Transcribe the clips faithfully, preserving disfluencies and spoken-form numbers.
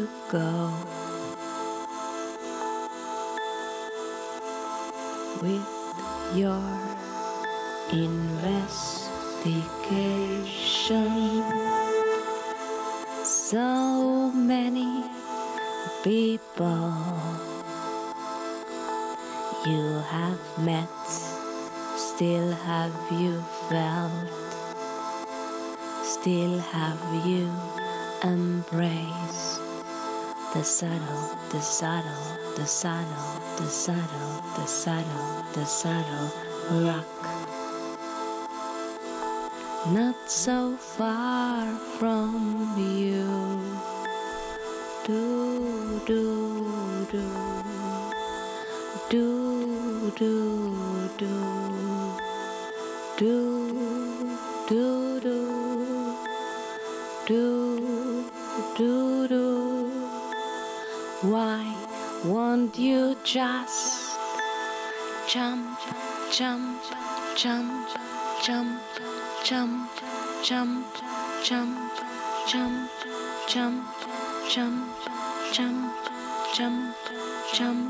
you go with your investigation. So many people you have met, still have you felt, still have you embraced the subtle, the subtle, the subtle, the subtle, the subtle, the subtle rock. Not so far from you. Do, do, do, do, do, do, do, do, do, do, do, do. Why won't you just jump, jump, jump, jump, jump, jump, jump, jump, jump, jump, jump, jump, jump.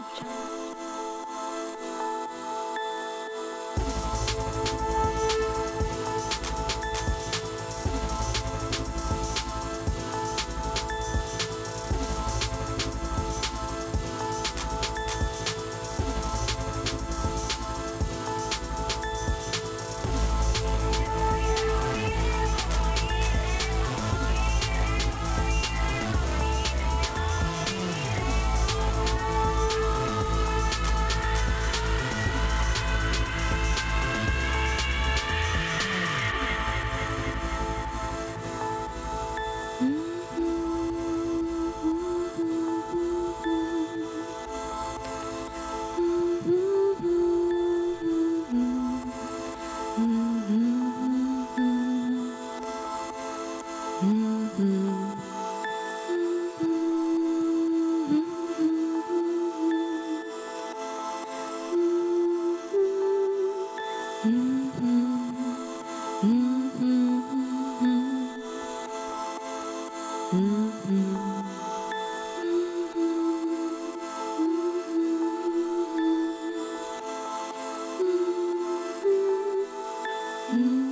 Mm-hmm.